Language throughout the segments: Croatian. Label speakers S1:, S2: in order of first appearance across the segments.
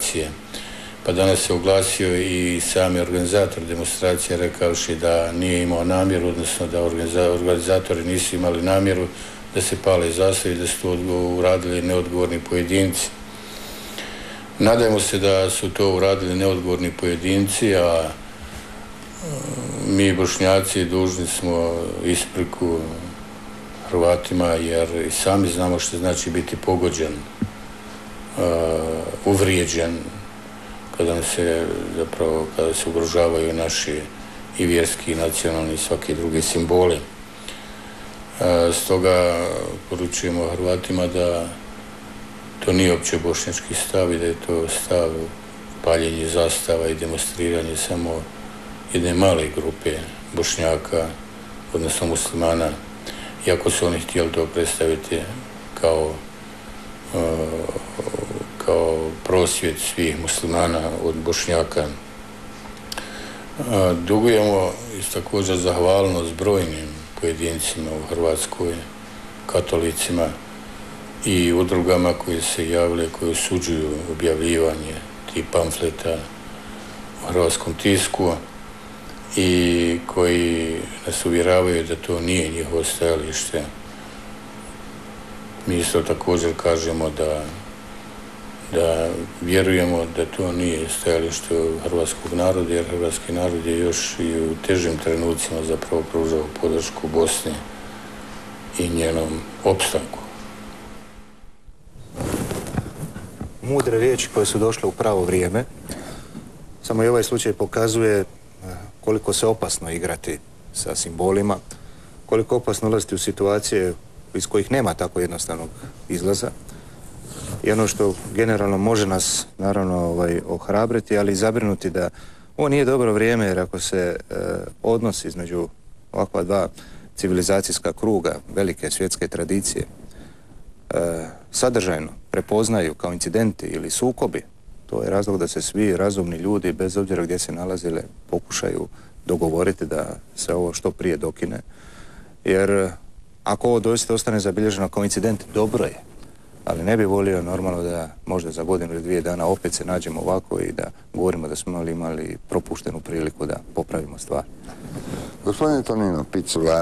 S1: demonstracije. Pa danas se oglasio i sami organizator demonstracije rekavši da nije imao namjeru, odnosno da organizatori nisu imali namjeru da se pale zastave i da su to uradili neodgovorni pojedinci. Nadajmo se da su to uradili neodgovorni pojedinci, a mi Bošnjaci dužni smo ispriku Hrvatima, jer i sami znamo što znači biti pogođen, uvrijeđen, kada se ugrožavaju naši i vjerski, i nacionalni i svaki drugi simboli. Stoga poručujemo Hrvatima da to nije opće bošnjački stav i da je to stav paljenje zastava i demonstriranje samo jedne male grupe Bošnjaka, odnosno muslimana, iako su oni htjeli to predstaviti kao prosvjed svih muslimana od Bošnjaka. Dugujemo također zahvalnost brojnim pojedincima u Hrvatskoj, katolicima i udrugama koje se javile, koje osuđuju objavljivanje tih pamfleta u hrvatskom tisku i koji nas uvjeravaju da to nije njihovo stajalište. Mi isto također kažemo da vjerujemo da to nije stajalište hrvatskog naroda, jer hrvatski narod je još i u težim trenucima zapravo pružao podršku Bosni i njenom opstanku.
S2: Mudre riječi koje su došle u pravo vrijeme. Samo i ovaj slučaj pokazuje koliko se opasno igrati sa simbolima, koliko opasno ulaziti u situacije iz kojih nema tako jednostavnog izlaza. I ono što generalno može nas naravno ohrabriti, ali i zabrinuti da ovo nije dobro vrijeme, jer ako se odnos između ovakva dva civilizacijska kruga, velike svjetske tradicije, sadržajno prepoznaju kao incidenti ili sukobi, to je razlog da se svi razumni ljudi, bez obzira gdje se nalazile, pokušaju dogovoriti da se ovo što prije dokine. Jer ako ovo doista ostane zabilježeno kao incident, dobro je. Ali ne bi volio normalno da možda za godinu ili 2 dana opet se nađemo ovako i da govorimo da smo imali propuštenu priliku da popravimo stvar.
S3: Gospodine Tonino Picula,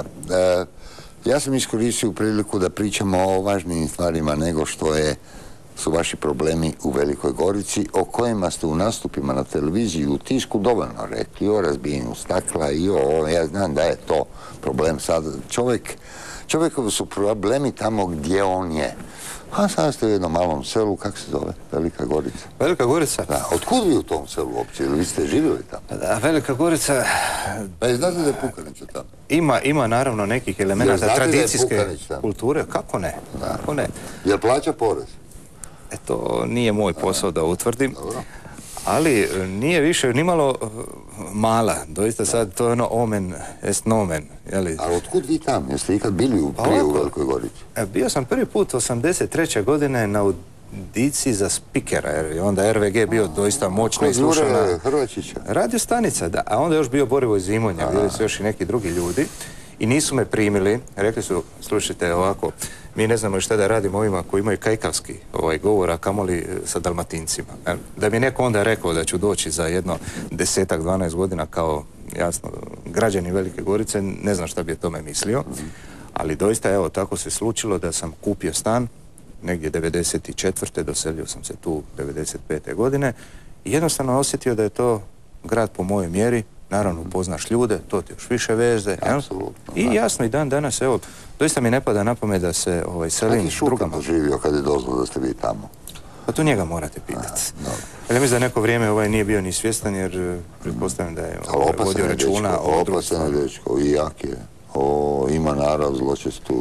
S3: ja sam iskoristio priliku da pričamo o važnijim stvarima nego što su vaši problemi u Velikoj Gorici, o kojima ste u nastupima na televiziji i u tisku dovoljno rekli, o razbijenju stakla i ja znam da je to problem sad. Čovjekovi su problemi tamo gdje on je. A sada ste u jednom malom selu, kako se zove? Velika Gorica.
S2: Velika Gorica?
S3: Da, otkud vi u tom selu uopće? Ili vi ste živjeli tamo?
S2: Da, Velika Gorica...
S3: Pa je znate da je Pukanić tamo?
S2: Ima naravno nekih elemenata tradicijske kulture. Kako ne? Kako ne?
S3: Jel plaća porez?
S2: To nije moj posao da utvrdim. Dobro. Ali nije više nimalo mala. Doista sad to je ono omen est nomen.
S3: Ali otkud vi tamo? Jeste ikad bili prije u Velikoj Gorici?
S2: Bio sam prvi put 83. godine na audiciji za spikera, jer onda RVG bio doista moćna i slušana.
S3: Hrvačića?
S2: Radio stanica, da. A onda još bio Borivoj Zimonja, bili su još i neki drugi ljudi. I nisu me primili, rekli su, slušajte ovako, mi ne znamo šta da radimo ovima koji imaju kajkavski govor, a kamoli sa Dalmatincima. Da mi neko onda rekao da ću doći za jedno 10-12 godina kao, jasno, građani Velike Gorice, ne znam šta bi o tome mislio, ali doista, evo, tako se slučilo da sam kupio stan, negdje 94. doselio sam se tu 95. godine i jednostavno osjetio da je to grad po mojoj mjeri. Naravno, upoznaš ljude, to ti još više veze. I jasno, i dan danas, evo, doista mi ne pada na pamet da se selim s drugama.
S3: Kako je Šuker doživio kad je dozvao da ste vi tamo?
S2: Pa tu njega morate pitati. Ja mislim da neko vrijeme nije bio ni svjestan, jer pretpostavljam da je vodio računa o drugom stvari.
S3: Opasan je dečko, i jak je. Ima narav zločestu.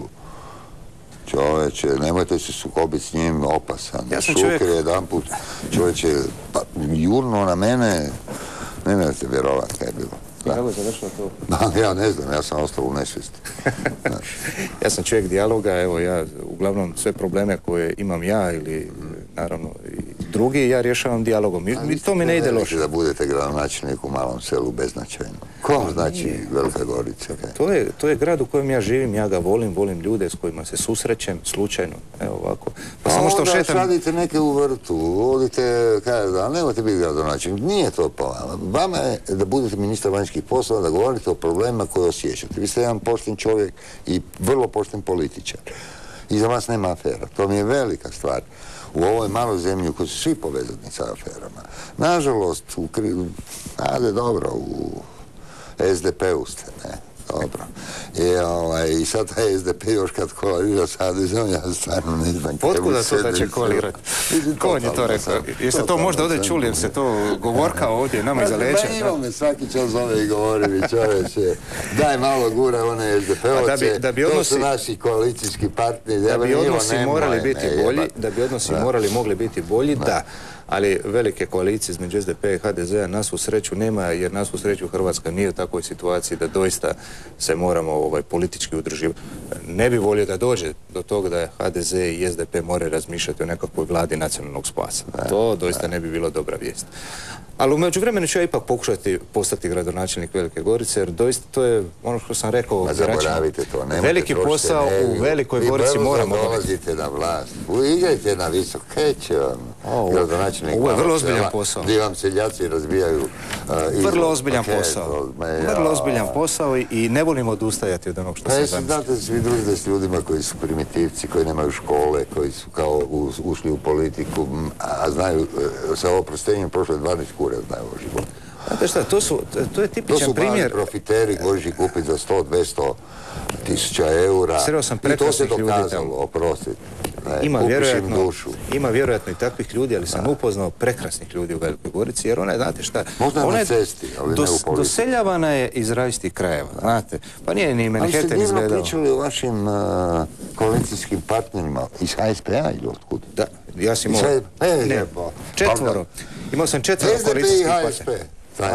S3: Čovječe, nemojte se sukobiti s njim, opasan. Šuker je jedan put, čovječe, jurno na mene. Ne ste vjerovati kaj je bilo.
S2: Kako je završilo to?
S3: Ja ne znam, ja sam ostao u nesvijesti.
S2: Ja sam čovjek dijaloga, evo ja uglavnom sve probleme koje imam ja ili naravno i drugi, ja rješavam dijalogom. I to mi ne ide loše.
S3: Da budete gradonačelnik u malom selu beznačajno. Ko znači Velika Gorica?
S2: To je grad u kojem ja živim, ja ga volim ljude s kojima se susrećem, slučajno, evo ovako.
S3: Pa samo što šetam... Radite neke u vrtu, vodite, nemojte biti gradonačelnik, nije to po vama. Vama je da budete ministar vanjskih poslova, da govorite o problemima koje osjećate. Vi ste jedan pošten čovjek i vrlo pošten političar. I za vas nema afera. To mi je velika stvar. U ovoj maloj zemlji u kojoj su svi povezani sa aferama. Nažalost, dobro, u SDP-u ste, ne? Dobro. I sad taj SDP još kad koalira s HDZ-om, ja stvarno ne znam kako...
S2: Otkuda to da će koalirati? Ko on je to rekao? Jeste to možda ovdje čuli, jer se to govorka ovdje nama iza leđa?
S3: Pa imamo me svaki čas zove i govori mi čoveče, daj malo gura one SDP-ovce, to su naši koalicijski partneri.
S2: Da bi odnosi morali biti bolji, da bi odnosi mogli biti bolji, da. Ali velike koalicije između SDP i HDZ-a na svu sreću nema, jer na svu sreću Hrvatska nije u takvoj situaciji da doista se moramo politički udruživati. Ne bi volio da dođe do toga da HDZ i SDP moraju razmišljati o nekakvoj vladi nacionalnog spasa. To doista ne bi bilo dobra vijest. Ali u međuvremenu ću ja ipak pokušati postati gradonačelnik Velike Gorice, jer doista to je ono što sam rekao, veliki posao u Velikoj Gorici moramo dobiti.
S3: Dolazite na vlast, igrajte na visok, kreće vam gradonačelnik.
S2: Ovo je vrlo ozbiljan posao.
S3: Gdje vam seljaci razbijaju...
S2: Vrlo ozbiljan posao. Vrlo ozbiljan posao i ne volim odustajati od onog što sam zamislio.
S3: Znate, svi družite s ljudima koji su primitivci, koji nemaju škole, koji su kao ušli u politiku, a znaju sa oprostenjem prošle 12 kure znaju o životu.
S2: Znate šta, to je tipičan primjer...
S3: To su mali profiteri koji će kupiti za 100-200 tisuća eura i to se dokazalo, oprostiti.
S2: Ima vjerojatno i takvih ljudi, ali sam upoznao prekrasnih ljudi u Velikoj Gorici, jer ona je, znate šta...
S3: Možda na cesti, ali ne u politici.
S2: Doseljavana je iz različitih krajeva, znate. Pa nije ni Manhattan izgledao.
S3: Ali ste divno pričali o vašim koalicijskim partnerima iz HSP-a ili otkud?
S2: Da, ja sam imao... Četvoro. Imao sam 4 koalicijskih partnera.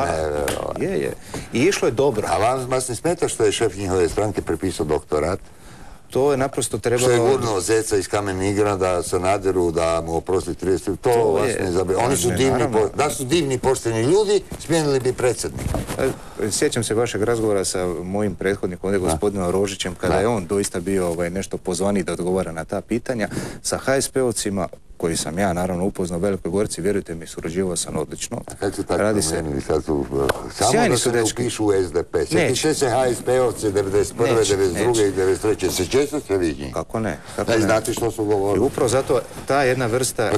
S2: Je. I išlo je dobro.
S3: A vas ne smeta što je šef njihove stranke prepisao doktorat?
S2: To je naprosto trebalo...
S3: Što je gurnuo Zeca iz Kamenigrada, Sanaderu, da mu oprosti 30... To vas ne zabije. Oni su divni, da su divni pošteni ljudi, smijenili bi predsjednika.
S2: Sjećam se vašeg razgovora sa mojim prethodnikom, ovdje gospodinom Rožićem, kada je on doista bio nešto pozvaniji da odgovara na ta pitanja. Sa HSP-ovcima, koji sam ja naravno upoznao u Velikoj Gorici, vjerujte mi, surađivao sam odlično.
S3: Kako su tako promenili? Samo da se ne upišu u SDP. Sjetite se HSP-ovce 91. 92. i 93. Se često ste vi njih?
S2: Kako ne?
S3: Znate što su govorili?
S2: I upravo zato ta jedna vrsta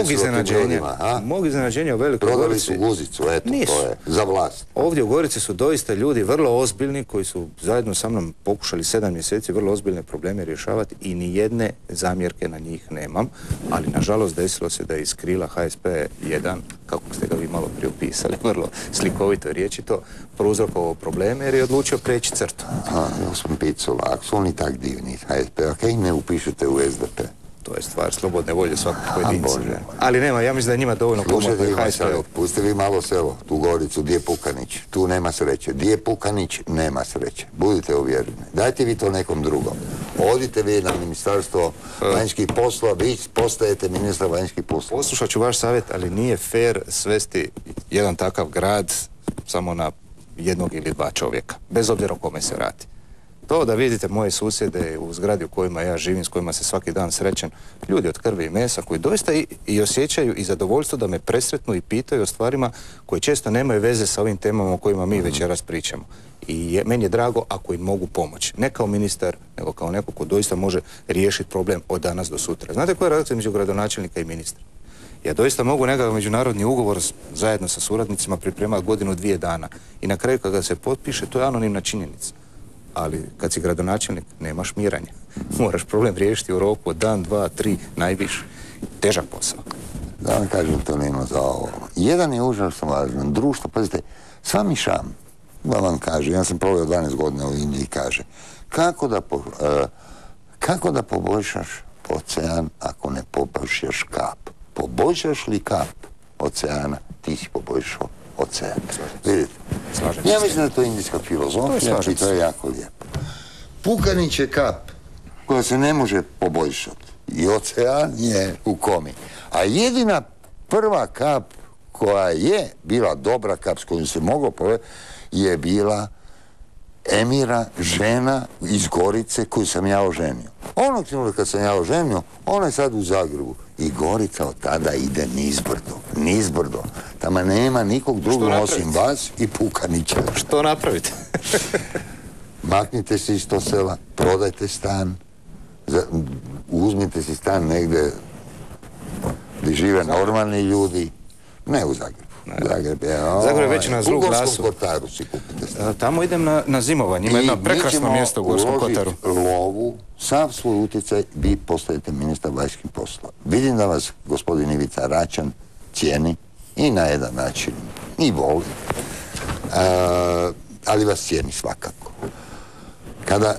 S2: mog iznenađenja u Velikoj Gorici...
S3: Prodali su guzicu, eto, to je, za vlast.
S2: Ovdje u Gorici su doista ljudi vrlo ozbiljni, koji su zajedno sa mnom pokušali 7 mjeseci vrlo ozbiljne probleme rješavati i ni jedne zamjerke na njih nemam, ali nažalost desilo se da je iz krila HSP1, kako ste ga vi malo prije upisali, vrlo slikovito riječi to, prouzrokovao probleme jer je odlučio preći crtu.
S3: Gospodin Picula, ako su oni tak divni HSP-a, kaj ne upišete u SDP?
S2: To je stvar slobodne volje svakog pojedinca. Ali nema, ja mislim da je njima dovoljno komotno i HSP-u.
S3: Pustite vi malo selo, tu Goricu, gdje je Pukanić, tu nema sreće. Gdje je Pukanić, nema sreće. Budite uvjereni. Dajte vi to nekom drugom. Odite vi na ministarstvo vanjskih poslova, vi postajete ministar vanjskih poslova.
S2: Poslušat ću vaš savjet, ali nije fair svesti jedan takav grad samo na jednog ili dva čovjeka, bez obzira o kome se radi. To da vidite moje susjede u zgradi u kojima ja živim, s kojima se svaki dan srećem, ljudi od krvi i mesa koji doista i osjećaju i zadovoljstvo da me presretnu i pitaju o stvarima koje često nemaju veze sa ovim temama o kojima mi večeras pričamo. I meni je drago ako im mogu pomoći. Ne kao ministar, nego kao neko ko doista može riješiti problem od danas do sutra. Znate koja je razlika između gradonačelnika i ministra? Ja doista mogu nekakav međunarodni ugovor zajedno sa suradnicima pripremati 1-2 dana. I na kraju kada se potpiše, to je anonimna činjenica. Ali kad si gradonačelnik, nemaš miranja. Moraš problem riješiti u roku od dan, 2, 3, najviše. Težak posao.
S3: Da vam kažem to nema za ovo. Jedan je užasno važan. Društvo, pazite, Sami Šam, da vam kaže, ja sam proveo 12 godina u Indiji, kaže, kako da poboljšaš ocean ako ne poboljšaš kap? Poboljšaš li kap oceana, ti si poboljšao ocean. Vidite, ja mislim da je to indijska filozofija i to je jako lijepo. Pukanić je kap koja se ne može poboljšati i ocean je u komi. A jedina prva kap koja je bila dobra kap s kojom se moglo povesti je bila Emira, žena iz Gorice koju sam ja oženio. Onog trenutka kad sam ja oženio, ona je sad u Zagrebu. I Gorica od tada ide nizbrdo. Tamo nema nikog drugog osim vas i Pukanića.
S2: Što napravite?
S3: Maknite se iz to sela, prodajte stan, uzmite si stan negdje gdje žive normalni ljudi, ne u Zagrebu.
S2: Zagreb je već na zlu glasu.
S3: U Gorskom Kotaru si kupite stan.
S2: Tamo idem na zimovanje, ima jedno prekrasno mjesto u Gorskom Kotaru.
S3: I mi ćemo uložiti lovu, sav svoj utjecaj, vi postajete ministar vanjskih poslova. Vidim da vas gospodin Ivica Račan cijeni i na jedan način i voli, ali vas cijeni svakako. Kada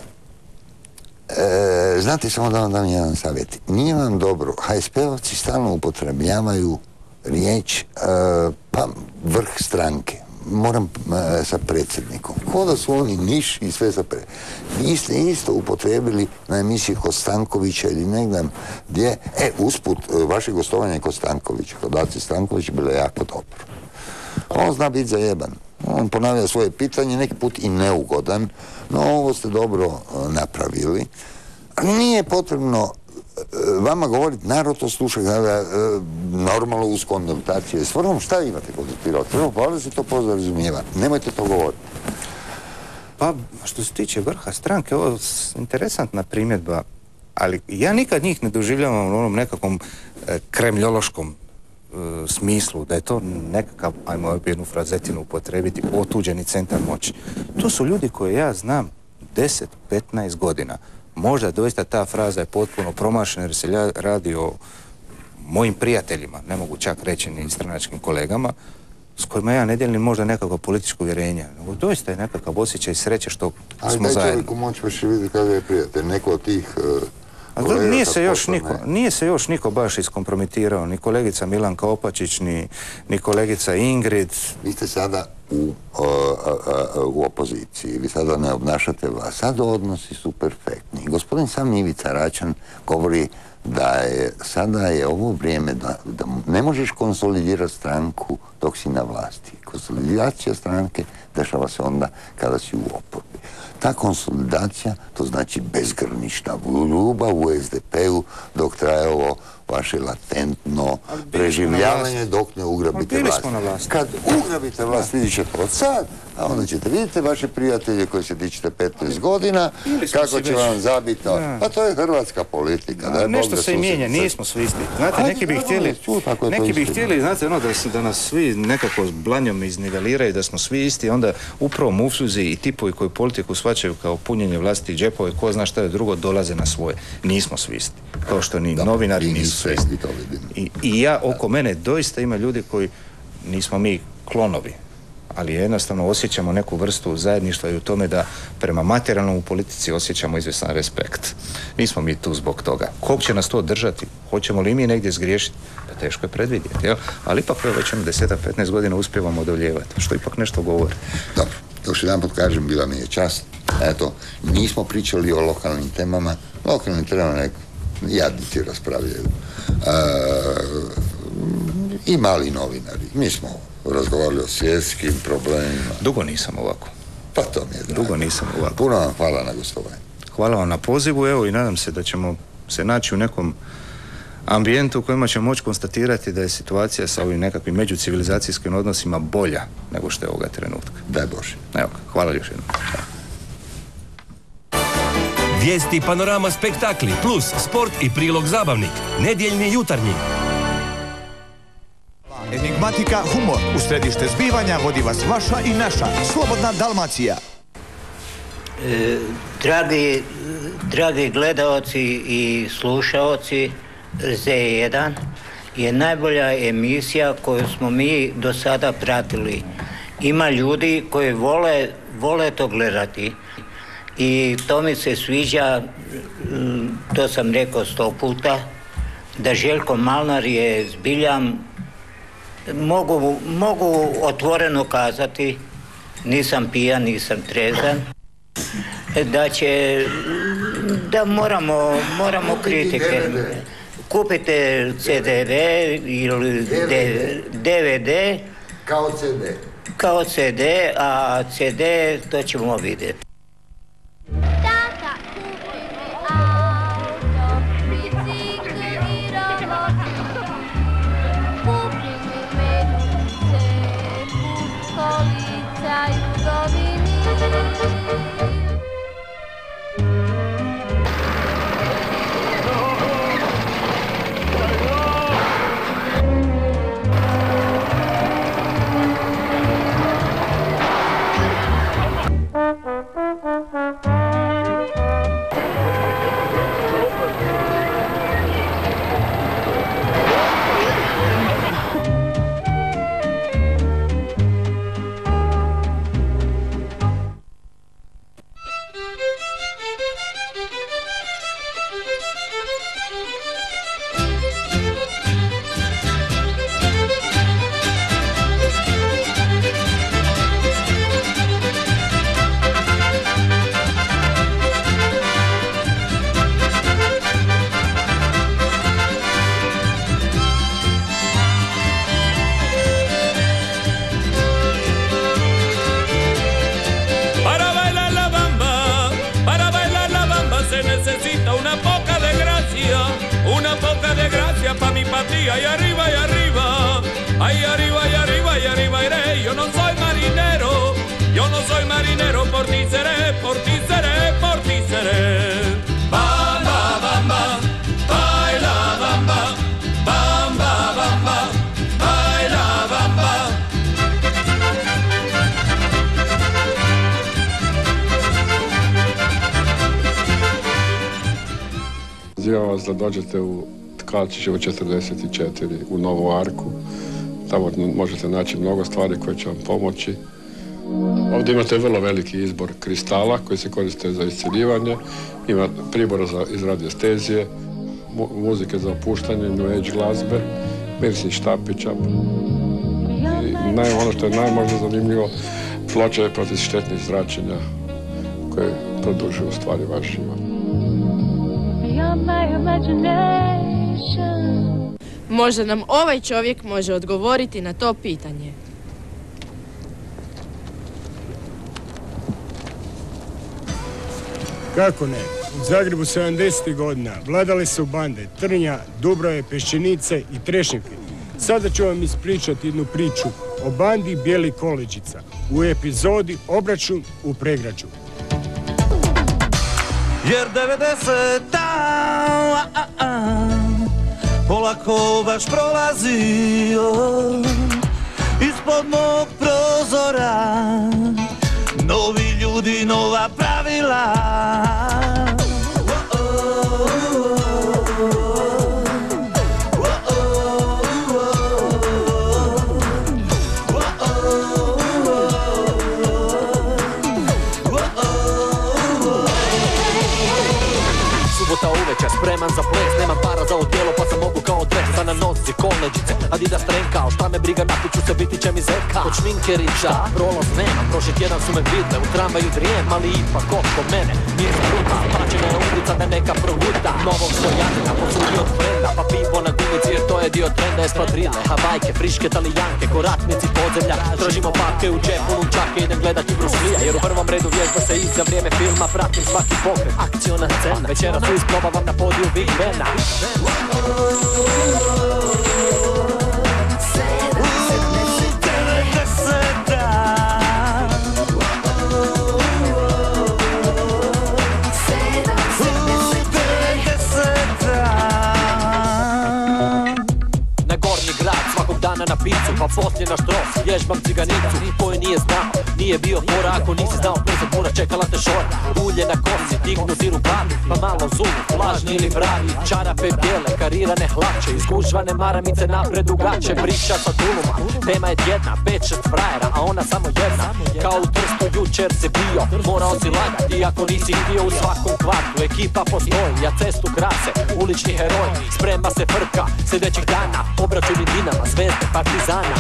S3: znate, samo da vam dam jedan savjet. Nije vam dobro, HSP-ovci stalno upotrebljavaju riječ pa vrh stranke. Moram sa predsjednikom. Ko da su oni niš i sve sa predsjednikom. Vi ste isto upotrebili na emisiji kod Stankovića ili negdje gdje, usput, vaše gostovanje kod Stankovića, kod Ace Stankovića, bilo je jako dobro. On zna biti zajeban. On ponavlja svoje pitanje, neki put i neugodan, no ovo ste dobro napravili. Ali nije potrebno vama govoriti, narod to sluša normalno uz konzultacije. S vrhom šta imate konzultirati? Pa da se to podrazumijeva. Nemojte to govoriti.
S2: Pa, što se tiče vrha stranke, ovo je interesantna primjedba, ali ja nikad njih ne doživljavam u onom nekakvom kremljološkom smislu, da je to nekakav, ajmo jednu frazetinu upotrebiti, otuđeni centar moći. To su ljudi koje ja znam 10-15 godina. Možda doista ta fraza je potpuno promašena jer se radi o mojim prijateljima, ne mogu čak reći ni stranačkim kolegama, s kojima ja ne dijelim možda nekakvo političko uvjerenje. Nego doista je nekakav osjećaj sreće što smo zajedno.
S3: Ali daj čovjeku moć pa će vidjeti kada je prijatelj, neko od tih
S2: kolega... Nije se još niko baš iskompromitirao, ni kolegica Milanka Opačić, ni kolegica Ingrid.
S3: Vi ste sada u opoziciji, vi sada ne obnašate vlast. Sada odnosi su perfektni. Gospodin sam Ivica Račan govori da sada je ovo vrijeme da ne možeš konsolidirati stranku dok si na vlasti. Konsolidacija stranke dešava se onda kada si u oporbi. Ta konsolidacija, to znači bezgranična ljubav u SDP-u dok traje ovo vaše latentno preživljavanje dok ne ugrabite vlast. Kad ugrabite vlast, vidit ćete od sad, a onda ćete vidjeti vaše prijatelje koji se tičete 15 godina, kako će vam zabiti. Pa to je hrvatska politika.
S2: Nešto se i mijenja, nismo svi isti. Znate, neki bi htjeli, znate, da nas svi nekako s blanjom izniveliraju, da smo svi isti, onda upravo mufljuzi i tipovi koji politiku shvaćaju kao punjenje vlastitih džepova i ko zna šta je drugo, dolaze na svoje. Nismo svi isti. Kao što ni novinari nisu svi isti. I ja, oko mene doista ima ljudi koji nismo mi klonovi, ali jednostavno osjećamo neku vrstu zajedništva i u tome da prema materijalnom u politici osjećamo izvjestan respekt. Nismo mi tu zbog toga. Kog će nas to držati? Hoćemo li mi negdje zgriješiti? Pa teško je predvidjeti, jel? Ali ipak već 10-15 godina uspijevamo odoljevati, što ipak nešto govori.
S3: Dobro, još jedan put kažem, bila mi je čast. Eto, nismo pričali o lokalnim temama. Lokalnim temama jadnici raspravljaju. I mali novinari. Mi smo razgovarali o svjetskim problemima.
S2: Dugo nisam ovako.
S3: Pa to mi je drago.
S2: Dugo nisam ovako.
S3: Puno vam hvala na gostovanju.
S2: Hvala vam na pozivu, evo, i nadam se da ćemo se naći u nekom ambijentu u kojima ćemo moći konstatirati da je situacija sa ovim nekakvim međucivilizacijskim odnosima bolja nego što je ovoga trenutka.
S3: Daj Bože.
S2: Evo, hvala još jednom.
S4: Vijesti, panorama, spektakli, plus sport i prilog zabavnik. Nedjeljni jutarnji.
S5: Enigmatika, humor. U središte zbivanja vodi vas vaša i naša Slobodna Dalmacija.
S6: Dragi gledaoci i slušaoci, Z1 je najbolja emisija koju smo mi do sada pratili. Ima ljudi koji vole to gledati i to mi se sviđa, to sam rekao 100 puta, da Željko Malnar je zbiljam, mogu otvoreno kazati, nisam pijan, nisam trezan, da moramo kritike. kupite CDV ili DVD.
S3: Kao CD.
S6: Kao CD, a CD to ćemo vidjeti.
S7: Tata, kupi mi auto, bicikl i rolot. Kupi mi menice, kolica Jugovini.
S8: Pa mi patria y arriba y arriba, ay arriba y arriba y arriba iré. Yo no soy marinero, yo no soy marinero, por ti seré, por ti seré, por ti seré. Bamba, bamba, baila bamba, bamba, bamba, baila bamba.
S9: Pozivam vas da dođete u Tkalčićevo 44 u Novu Arku. Tamo možete naći mnogo stvari koje će vam pomoći. Ovdje imate vrlo veliki izbor kristala koji se koriste za iscjeljivanje. Ima pribora iz radiostezije, muzike za opuštanje, new age glazbe, mirisnih štapića. I ono što je najmožda zanimljivo, ploče protiv štetnih zračenja koje produžuju u stvari vaš život.
S10: Možda nam ovaj čovjek može odgovoriti na to pitanje.
S11: Kako ne? U Zagrebu 70. godina vladale su bande Trnja, Dubrave, Peščenice i Trešnjevke. Sada ću vam ispričati jednu priču o bandi Bijelih koleđica u epizodi Obračun u Pregrađu.
S12: Jer 90-ta polako baš prolazio ispod mog prozora, novi ljudi, nova pravila.
S13: Subota uveče, spreman za ples, nemam para za odjelo pa sam mogu kao dres. Sa na nozi koleđice, Adidas trenkao, šta me briga, napit ću se, biti će mi zeka. Kod šminkerića, prolaz nema, prošli tjedan su me vidle, u tramvaju drijem, ali ipak oko mene nisam ruta, plaćena je ulica da neka proguta. Novog stojanina posudi od frenda, pa pivo na gumici jer to je dio trenda eskvadrile. Havajke, friške talijanke, koratnici podzemlja, držimo papke u džepu, lunčake, idem gledati Bruce Lee-a, jer u prvom redu vježba se i za vrijeme filma pratim svaki pokret, akciona scena. Večera su isprobavam na podiju Big Bena. Na picu, pa poslije na štros, vježbam ciganicu koju nije znao, nije bio fora ako nisi znao, brzo pura čekala te šora. Ulje na kosi, dignu ziru babi, pa malo zulu, lažni ili pravi, čarape bijele, karirane hlače, izgužvane maramice napred ugače, priča sa tuluma, tema je tjedna, 5-6 frajera, a ona samo jedna, kao u Trstu jučer se bio, morao si lagati ako nisi bio u svakom kvartu, ekipa postoji, ja cestu krase, ulični heroj, sprema se frka, sljedećih dana, obračuni Dinama, Zvezde, Partizana.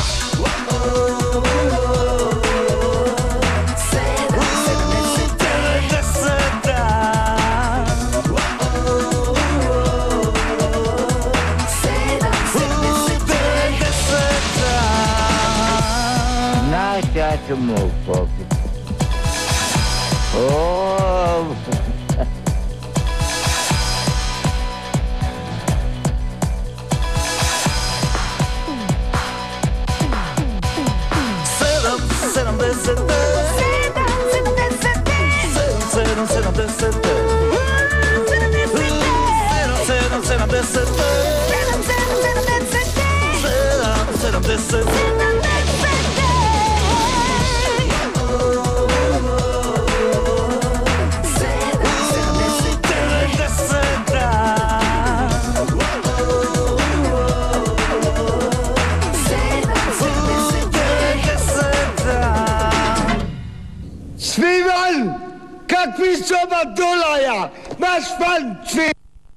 S6: ja ću mu popiti.
S14: Svi van! Kakvi soba dolaja! Maš van svi!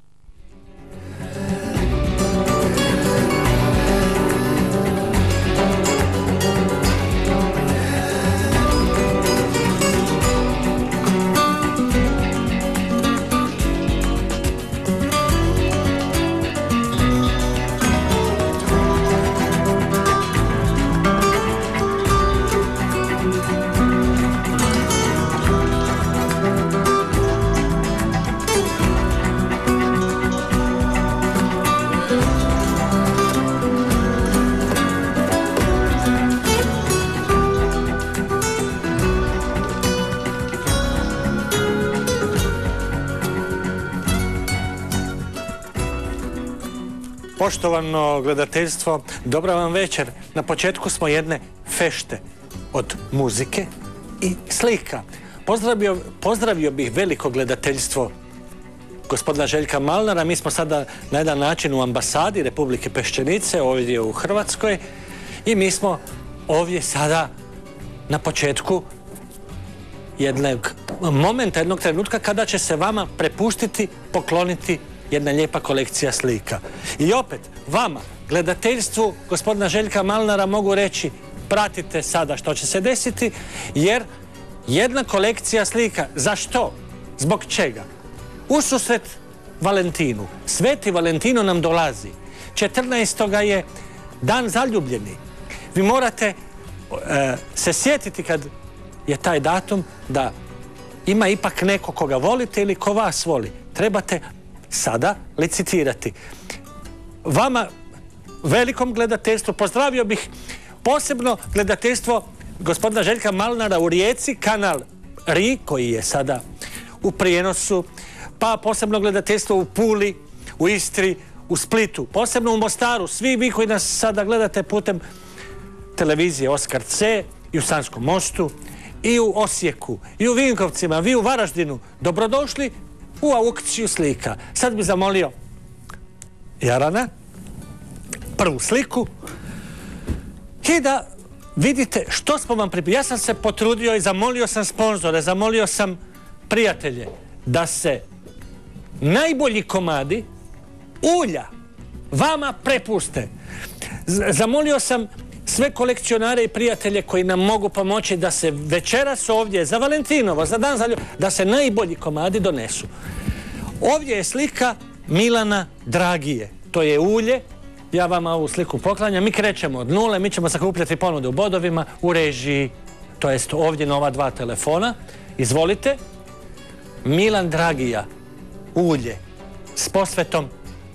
S15: Poštovano gledateljstvo, dobra vam večer. Na početku smo jedne fešte od muzike i slika. Pozdravio bih veliko gledateljstvo gospodina Željka Malnara. Mi smo sada na jedan način u ambasadi Republike Peščenice, ovdje u Hrvatskoj, i mi smo ovdje sada na početku jednog momenta, jednog trenutka kada će se vama prepustiti, pokloniti jedna lijepa kolekcija slika. I opet, vama, gledateljstvu gospodina Željka Malnara, mogu reći, pratite sada što će se desiti, jer jedna kolekcija slika, za što? Zbog čega? Ususret Valentinu. Sveti Valentino nam dolazi. 14. je dan zaljubljeni. Vi morate se sjetiti kad je taj datum da ima ipak neko koga volite ili ko vas voli. Trebate sada licitirati. Vama, velikom gledateljstvu, pozdravio bih posebno gledateljstvo gospodina Željka Malnara u Rijeci, kanal RI, koji je sada u prijenosu, pa posebno gledateljstvo u Puli, u Istri, u Splitu, posebno u Mostaru. Svi vi koji nas sada gledate putem televizije Oskar C, i u Sanskom Mostu, i u Osijeku, i u Vinkovcima, vi u Varaždinu, dobrodošli u aukciju slika. Sad bi zamolio Jarana, prvu sliku, i da vidite što smo vam pripremili. Ja sam se potrudio i zamolio sam sponzore, zamolio sam prijatelje da se najbolji komadi ulja vama prepuste. Zamolio sam sve kolekcionare i prijatelje koji nam mogu pomoći da se večeras ovdje za Valentinovo, za dan da se najbolji komadi donesu. Ovdje je slika Milana Dragije. To je ulje. Ja vama ovu sliku poklanjam. Mi krećemo od nule, mi ćemo sakupljati ponude u bodovima u režiji, to jest ovdje na ova dva telefona. Izvolite. Milan Dragija, ulje, s posvetom.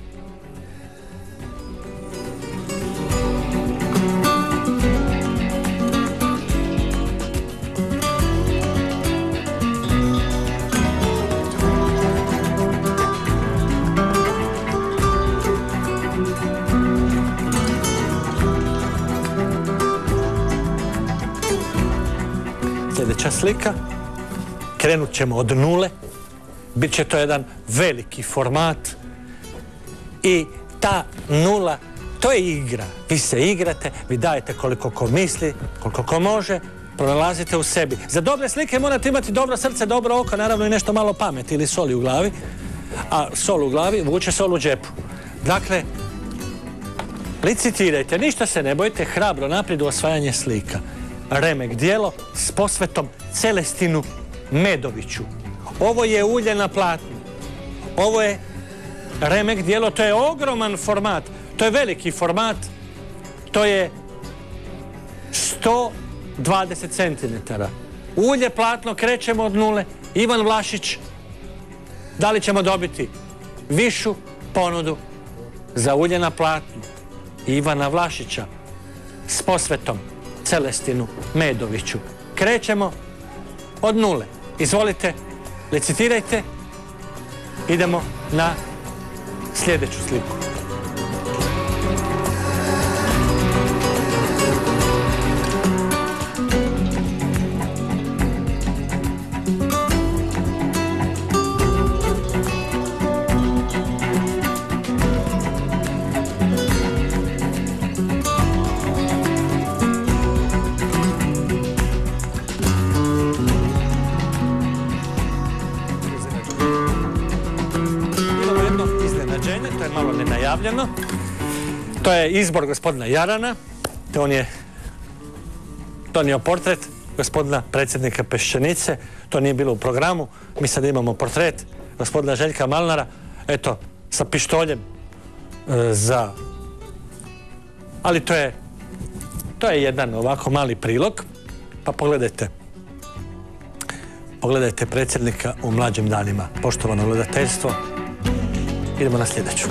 S15: Sljedeća slika. Krenut ćemo od nule. Biće to jedan veliki format. I ta nula, to je igra. Vi se igrate, vi dajete koliko ko misli, koliko ko može, pronalazite u sebi. Za dobre slike morate imati dobro srce, dobro oko, naravno i nešto malo pameti ili soli u glavi. A sol u glavi vuče sol u džepu. Dakle, licitirajte, ništa se ne bojite, hrabro naprijed u osvajanje slika. Remek djelo s posvetom Celestinu Medoviću. Ovo je ulje na platnu. Ovo je remek djelo, to je ogroman format. To je veliki format. To je 100 20 cm. Ulje platno krećemo od 0. Ivan Vlašić, da li ćemo dobiti višu ponudu za ulje na platnu Ivana Vlašića s posvetom Celestinu Medoviću? Krećemo od 0. Izvolite, licitirajte. Idemo na sljedeću sliku. To je izbor gospodina Jarana. On je donio portret gospodina predsjednika Peščenice. To nije bilo u programu. Mi sad imamo portret gospodina Željka Malnara. Eto, sa pištoljem za... Ali to je jedan ovako mali prilog. Pa pogledajte. Pogledajte predsjednika u mlađim danima. Poštovano gledateljstvo. Idemo na sljedeću.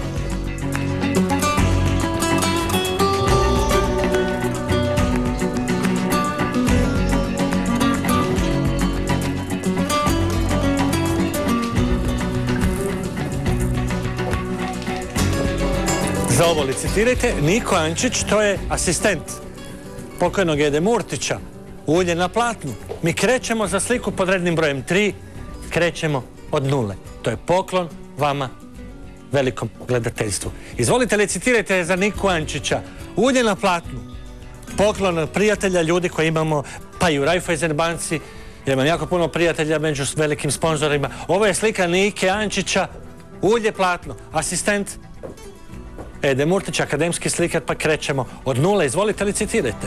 S15: Za ovo licitirajte. Niko Ančić, to je asistent pokojnog Ede Murtića. Ulje na platnu. Mi krećemo za sliku pod rednim brojem 3. Krećemo od 0. To je poklon vama, velikom gledateljstvu. Izvolite, licitirajte za Niku Ančića. Ulje na platnu. Poklon prijatelja, ljudi koji imamo, pa i u Raiffeisen banci. Ja imam jako puno prijatelja među velikim sponzorima. Ovo je slika Nike Ančića. Ulje platno. Asistent Ede Murtić, akademski slikar, pa krećemo od 0. Izvolite, licitirajte.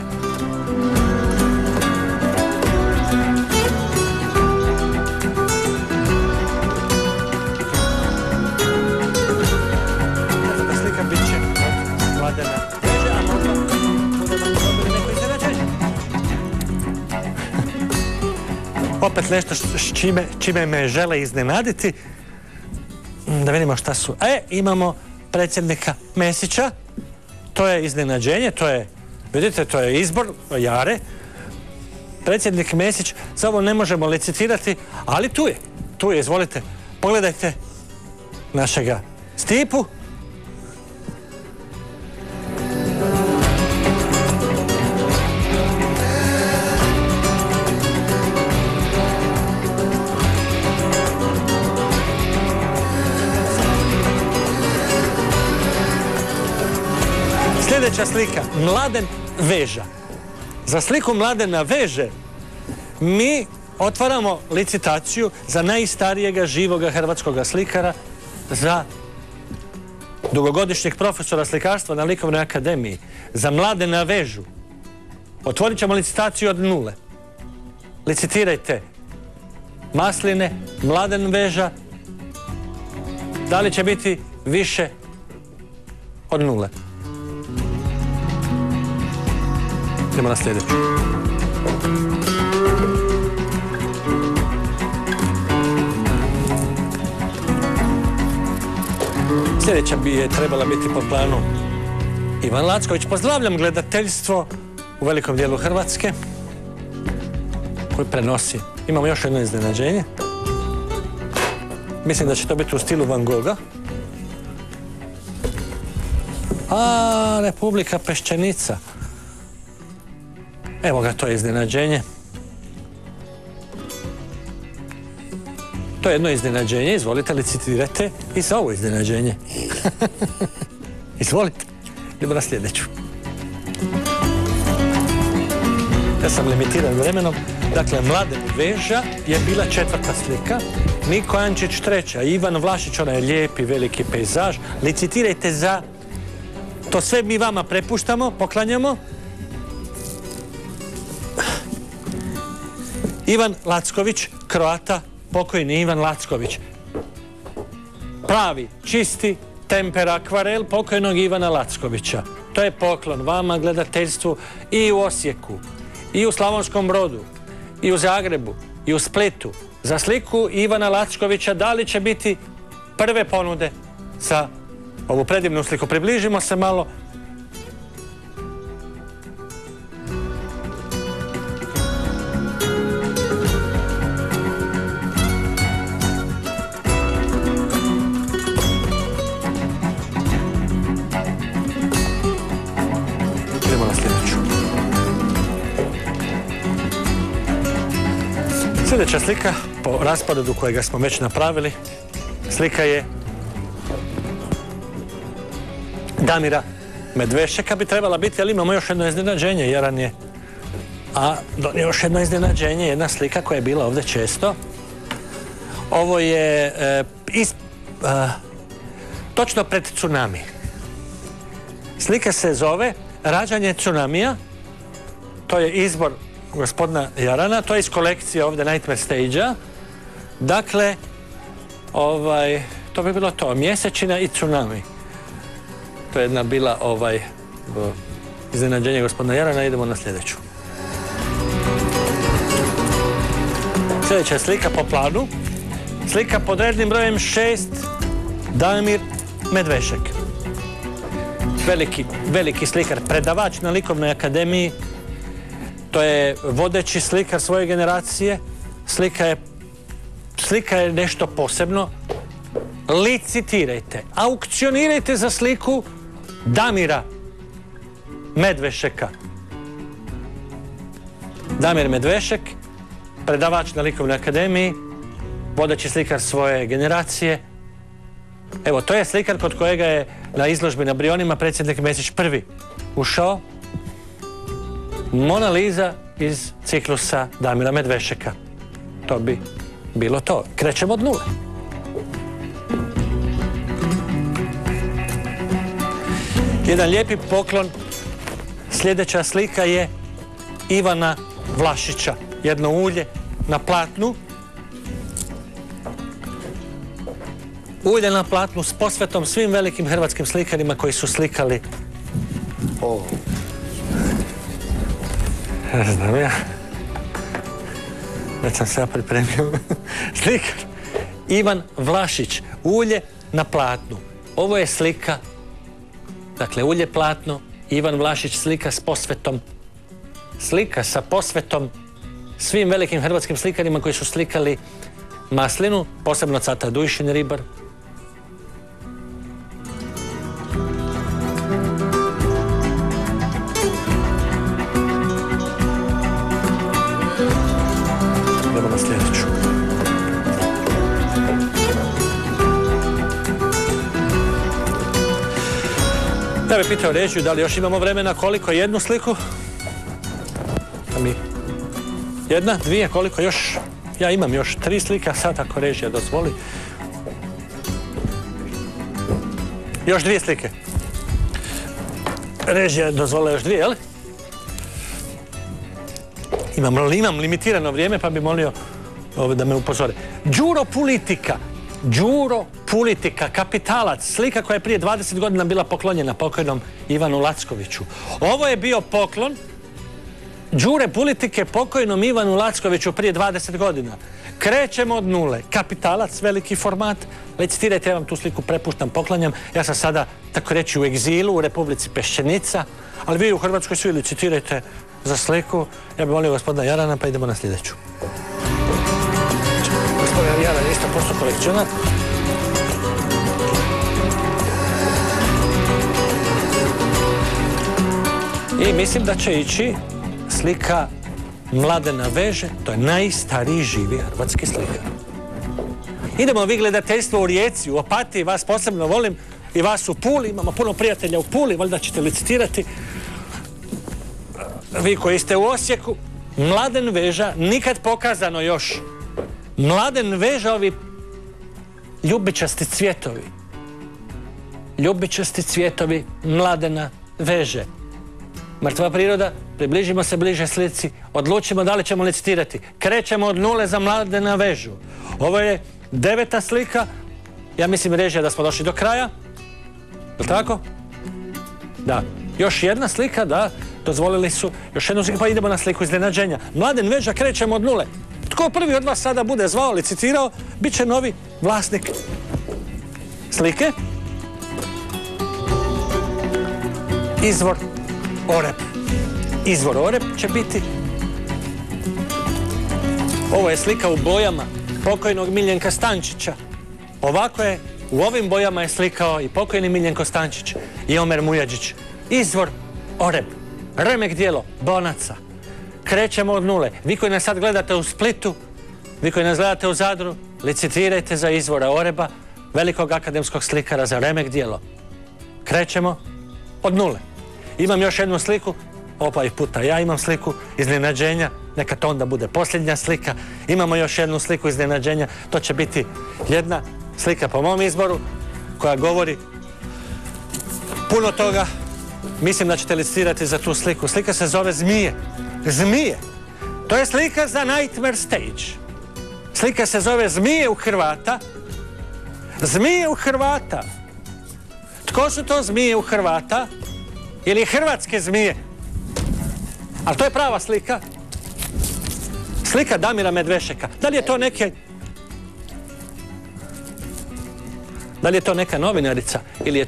S15: Slika bit će od Mladena Veže, a možda budemo dobili neko iznenađenje. Opet nešto čime me žele iznenaditi. Da vidimo šta su. Imamo predsjednika Mesića. To je iznenađenje, vidite, to je izbor Jare. Predsjednik Mesić, za ovo ne možemo licitirati, ali tu je, izvolite, pogledajte našega Stipu. Sljedeća slika, Mladen Veža. Za sliku Mladena Veže mi otvaramo licitaciju za najstarijega živoga hrvatskoga slikara, za dugogodišnjeg profesora slikarstva na Likovnoj akademiji, za Mladena Vežu. Otvorit ćemo licitaciju od 0. Licitirajte Masline, Mladen Veža. Da li će biti više od 0? Idemo na sljedeću. Sljedeća bi je trebala biti po planu Ivan Lacković. Pozdravljam gledateljstvo u velikom dijelu Hrvatske koji prenosi. Imamo još jedno iznenađenje. Mislim da će to biti u stilu Van Gogha. Republika Peščenica. Evo ga, to je iznenađenje. To je jedno iznenađenje, izvolite, licitirajte i za ovo iznenađenje. Izvolite, idemo na sljedeću. Ja sam limitiran vremenom. Dakle, Mladen Veža je bila 4. slika, Niko Ančić 3. Ivan Vlašić, onaj lijepi veliki pejzaž. Licitirajte za... To sve mi vama prepuštamo, poklanjamo. Ivan Lacković, Kroata, pokojni Ivan Lacković. Pravi, čisti temper akvarel pokojnog Ivana Lackovića. To je poklon vama, gledateljstvu, i u Osijeku, i u Slavonskom Brodu, i u Zagrebu, i u Splitu za sliku Ivana Lackovića. Da li će biti prve ponude za ovu predivnu sliku? Približimo se malo. Idemo na sljedeću. Sljedeća slika po rasporedu kojega smo već napravili, slika je Damira Medvešeka bi trebala biti, ali imamo još jedno iznenađenje. Jaran je donio još jedno iznenađenje, jedna slika koja je bila ovdje često. Ovo je točno pred tsunami. Slika se zove Rađanje tsunamija. To je izbor gospodina Jarana, to je iz kolekcije ovdje Nightmare Stage-a. Dakle, to bi bilo to, Mjesečina i tsunami. To je jedna bila iznenađenje gospodina Jarana. Idemo na sljedeću. Sljedeća je slika po planu. Slika pod rednim brojem 6, Damir Medvešek. Veliki slikar, predavač na Likovnoj akademiji. To je vodeći slikar svoje generacije. Slika je nešto posebno. Licitirajte, aukcionirajte za sliku Damira Medvešeka. Damir Medvešek, predavač na Likovnoj akademiji, vodeći slikar svoje generacije. Evo, to je slikar kod kojega je na izložbi na Brionima predsjednik Mesić prvi ušao. Mona Lisa iz ciklusa Damira Medvešeka. To bi bilo to. Krećemo od nule. Jedan lijepi poklon. Sljedeća slika je Ivana Vlašića. Jedno ulje na platnu. Ulje na platnu s posvetom svim velikim hrvatskim slikarima koji su slikali. Ne znam ja. Već sam se ja pripremio. Slikar Ivan Vlašić. Ulje na platnu. Ovo je slika. Dakle, ulje platno. Ivan Vlašić slika s posvetom. Slika sa posvetom svim velikim hrvatskim slikarima koji su slikali maslinu. Posebno Cata Dujšin ribar. Idemo na sljedeću. Ja bih pitao režiju da li još imamo vremena, koliko, jednu sliku? Jedna, dvije, koliko još? Ja imam još 3 slika, sad ako režija dozvoli. Još 2 slike. Režija dozvola još 2, jel? Imam limitirano vrijeme, pa bi molio da me upozore. Đuro Pulitika, kapitalac, slika koja je prije 20 godina bila poklonjena pokojnom Ivanu Lackoviću. Ovo je bio poklon Đure Pulitike pokojnom Ivanu Lackoviću prije 20 godina. Krećemo od nule. Kapitalac, veliki format. Licitirajte, ja vam tu sliku prepuštam, poklanjam. Ja sam sada, tako reći, u egzilu u Republici Peščenica, ali vi u Hrvatskoj svi licitirajte za sliku. Ja bih molio gospodina Jarana, pa idemo na sljedeću. Gospodin Jaran je isto posto kolekcionar. I mislim da će ići slika Mladena Veže, to je najstariji živi hrvatski slikar. Idemo vi gledateljstvo u Rijeci, u Opatiji, vas posebno volim, i vas u Puli, imamo puno prijatelja u Puli, valjda ćete licitirati. Vi koji ste u Osijeku, Mladen Veža, nikad pokazano još. Mladen Veža, ovi ljubičasti cvjetovi. Ljubičasti cvjetovi Mladena Veže. Mrtva priroda, približimo se bliže slici, odlučimo da li ćemo licitirati. Krećemo od nule za Mladena Vežu. Ovo je 9. slika. Ja mislim, režija, da smo došli do kraja. Je li tako? Da. Još jedna slika, da. dozvolili su još jednu sliku, pa idemo na sliku iznenađenja. Mladen Veža, krećemo od nule. Tko prvi od vas sada bude zvao, licitirao, bit će novi vlasnik slike. Izvor Oreb. Izvor Oreb će biti. Ovo je slika u bojama pokojnog Miljenka Stančića. Ovako je, u ovim bojama je slikao i pokojni Miljenko Stančić i Omer Mujađić. Izvor Oreb. Remek djelo Bonaca. Krećemo od nule. Vi koji nas sad gledate u Splitu, vi koji nas gledate u Zadru, licitirajte za izvora Oreba, velikog akademskog slikara za remek djelo. Krećemo od nule. Imam još jednu sliku, ovaj puta ja imam sliku iznenađenja, neka to onda bude posljednja slika. Imamo još jednu sliku iznenađenja, to će biti jedna slika po mom izboru koja govori puno toga. Mislim da ćete licitirati za tu sliku. Slika se zove Zmije. Zmije. To je slika za Nightmare Stage. Slika se zove Zmije u Hrvata. Zmije u Hrvata. Tko su to zmije u Hrvata? Ili hrvatske zmije? Ali to je prava slika. Slika Damira Medvešeka. Da li je to neke... Da li je to neka novinarica? Ili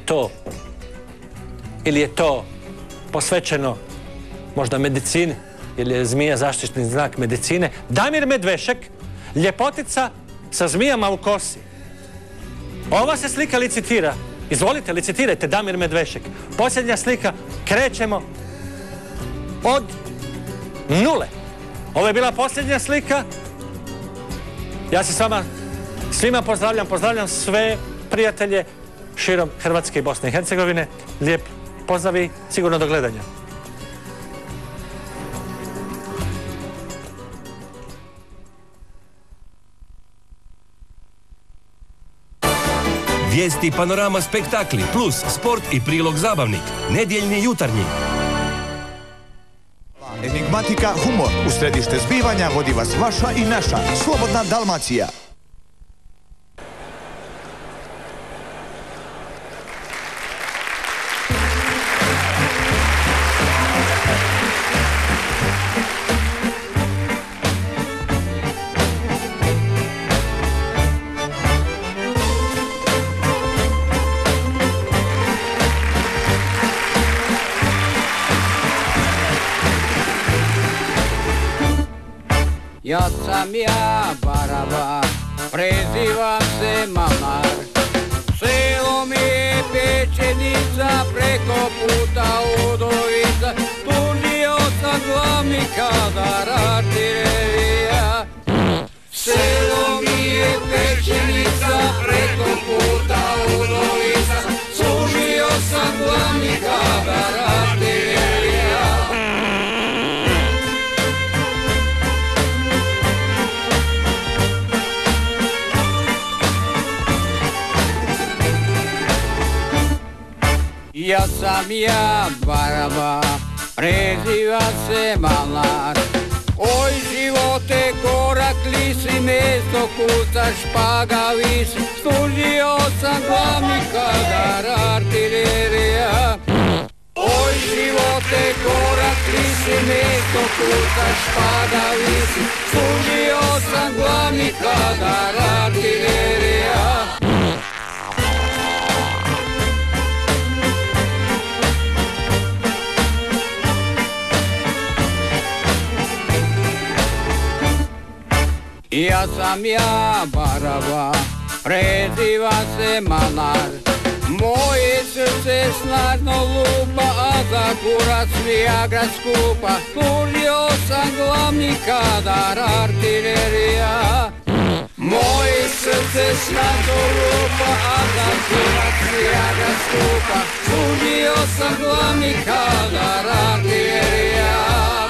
S15: je to posvećeno možda medicini? Ili je zmija zaštitni znak medicine? Damir Medvešek, ljepotica sa zmijama u kosi. Ova se slika licitira. Izvolite, licitirajte, Damir Medvešek. Posljednja slika, krećemo od nule. Ovo je bila posljednja slika. Ja se s vama svima pozdravljam sve prijatelje širom Hrvatske i Bosne i Hercegovine. Lijep pozdrav i sigurno do gledanja.
S4: Vijesti, panorama, spektakli, plus sport i prilog zabavnik. Nedjeljni jutarnji.
S5: Enigmatika, humor. U središte zbivanja vodi vas vaša i naša Slobodna Dalmacija.
S16: Ja sam Baraba, prezivam se Mamar. Selo mi je Pečenica, preko puta Udovica. Punio sam glavni kadar artilerija. Selo mi je Pečenica, preko puta Udovica. Služio sam glavni kadar artilerija. Ja sam Baraba, preziva se Malar. Oj živote korak lisi, mesto kuca špaga visi. Služio sam glavni kadar artilerija. Oj živote korak lisi, mesto kuca špaga visi. Služio sam glavni kadar artilerija. Ja sam Baraba, preziva se Malar. Moje srce snažno lupa, a za kurac vijagra skupa. Služio sam glavni kadar artilerija. Moje srce snažno lupa, a za kurac vijagra skupa. Služio sam glavni kadar artilerija.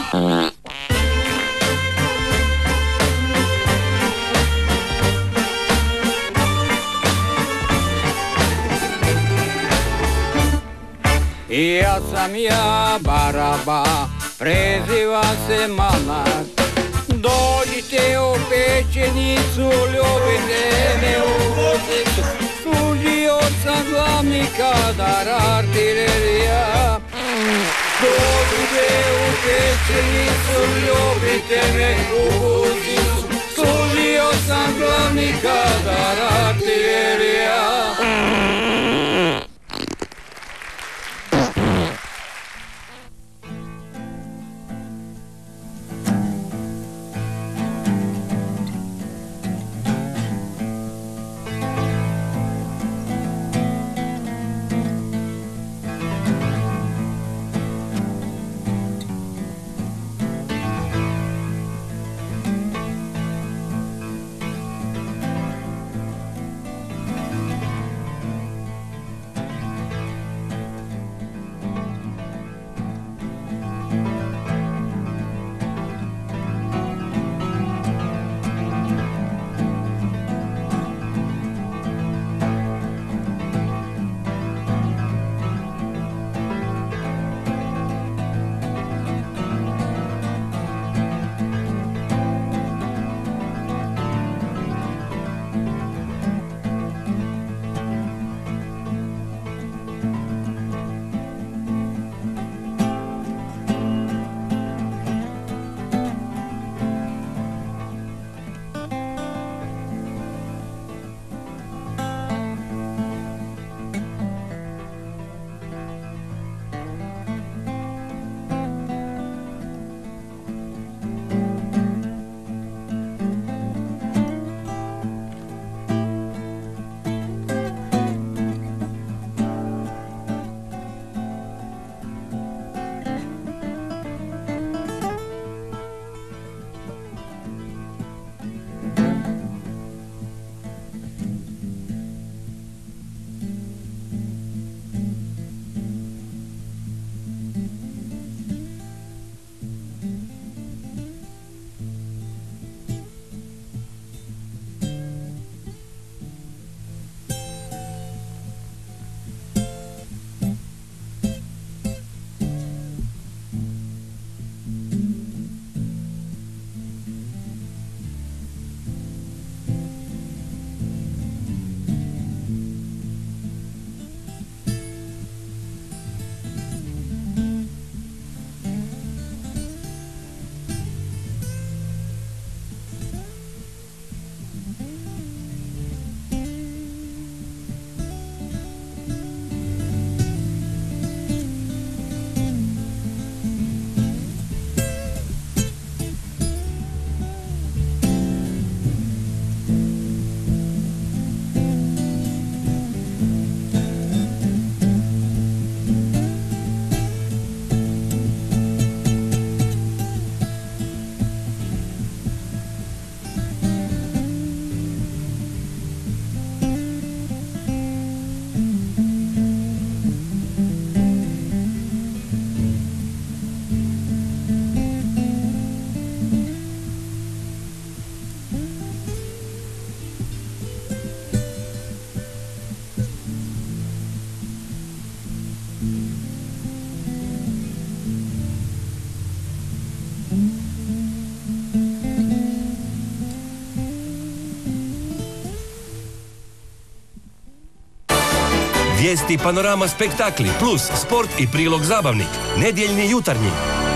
S16: Ja sam Baraba, preziva se Malar. Dođite u Pečenicu, ljubite me u Vozicu. Služio sam glavni kadar artilerija. Dođite u pečenicu, ljubite me u guzicu. Služio sam glavnika da artiljerija.
S4: Vijesti, panorama, spektakli, plus sport i prilog zabavnik. Nedjeljni jutarnji.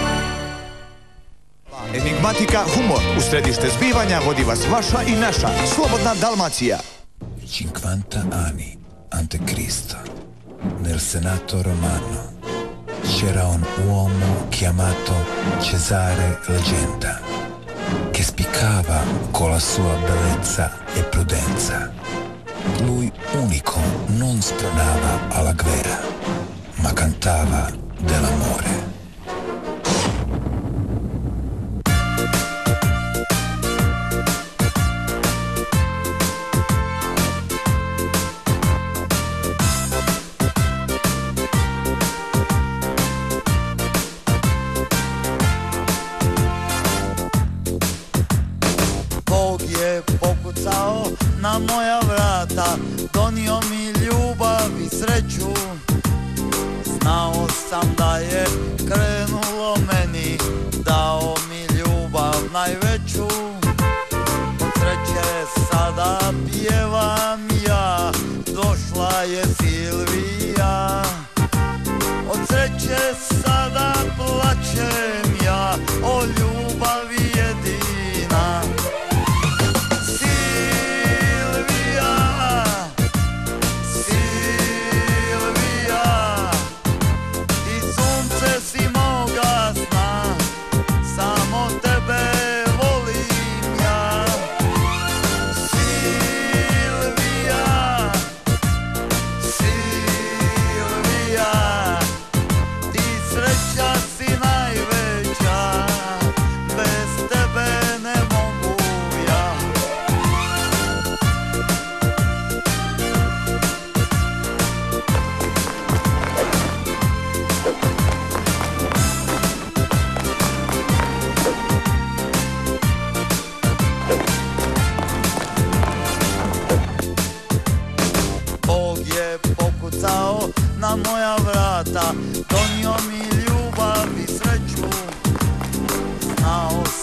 S5: Enigmatika, humor. U središte zbivanja vodi vas vaša i naša Slobodna Dalmacija.
S17: 50 anni ante Cristo, nel Senato Romano, c'era un uomo chiamato Cesare Leggenda, che spiccava con la sua bellezza e prudenza. Lui unico non spronava alla guerra, ma cantava dell'amore.
S12: Bog je pokucao na moja vrata, donio mi ljubav i sreću. Znao sam da je krenulo meni, dao mi ljubav najveću. Od sreće sada pjevam ja, došla je Silvija. Od sreće sada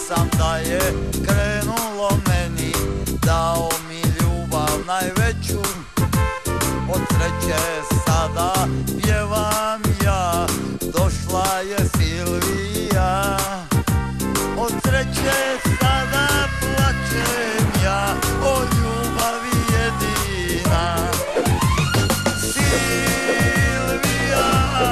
S12: sam da je krenulo meni, dao mi ljubav najveću. Od sreće sada pjevam ja, došla je Silvija. Od sreće sada plačem ja, o ljubavi jedina. Silvija,